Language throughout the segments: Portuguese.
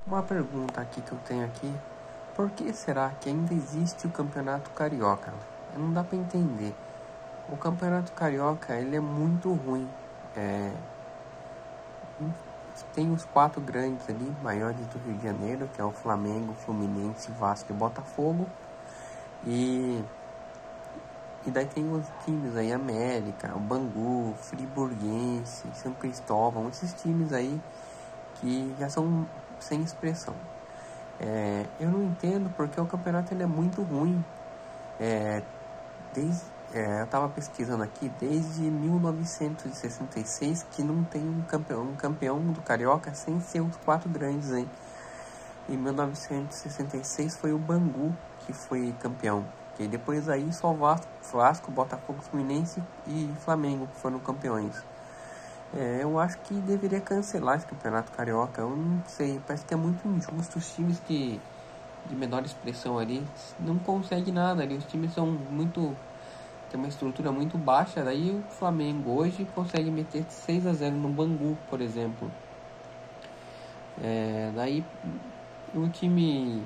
Uma pergunta aqui que eu tenho aqui: por que será que ainda existe o Campeonato Carioca? Não dá para entender. O Campeonato Carioca, ele é muito ruim. É, tem os quatro grandes ali, maiores do Rio de Janeiro, que é o Flamengo, Fluminense, Vasco e Botafogo. E daí tem os times aí, América, o Bangu, Friburguense, São Cristóvão, esses times aí que já são sem expressão. Eu não entendo porque o campeonato ele é muito ruim. Eu estava pesquisando aqui, desde 1966 que não tem um campeão do Carioca sem ser os quatro grandes, hein? Em 1966 foi o Bangu que foi campeão. E depois aí só Vasco, Botafogo, Fluminense e Flamengo foram campeões. Eu acho que deveria cancelar esse campeonato carioca. Eu não sei, parece que é muito injusto. Os times de menor expressão ali não conseguem nada ali. Os times são muito, tem uma estrutura muito baixa. Daí o Flamengo hoje consegue meter 6-0 no Bangu, por exemplo. Daí o time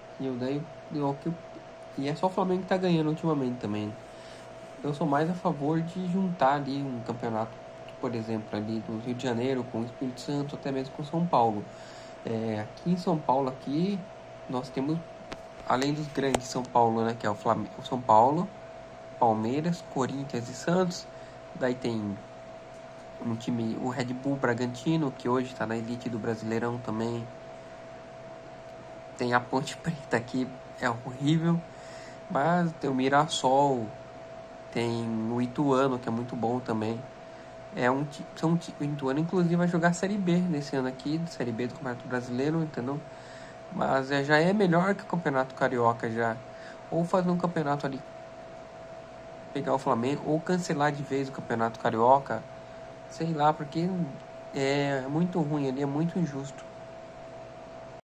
e é só o Flamengo que tá ganhando ultimamente também. Eu sou mais a favor de juntar ali um campeonato, por exemplo, ali do Rio de Janeiro com o Espírito Santo, até mesmo com São Paulo. Aqui em São Paulo, aqui, nós temos, além dos grandes São Paulo, né, que é o São Paulo, Palmeiras, Corinthians e Santos. Daí tem um time, o Red Bull Bragantino, que hoje está na elite do Brasileirão também. Tem a Ponte Preta aqui, é horrível. Mas tem o Mirassol, tem o Ituano, que é muito bom também. O Ituano, inclusive, vai jogar Série B nesse ano aqui, Série B do Campeonato Brasileiro, entendeu? Mas já é melhor que o Campeonato Carioca já. Ou fazer um campeonato ali, pegar o Flamengo, ou cancelar de vez o Campeonato Carioca. Sei lá, porque é muito ruim ali, é muito injusto.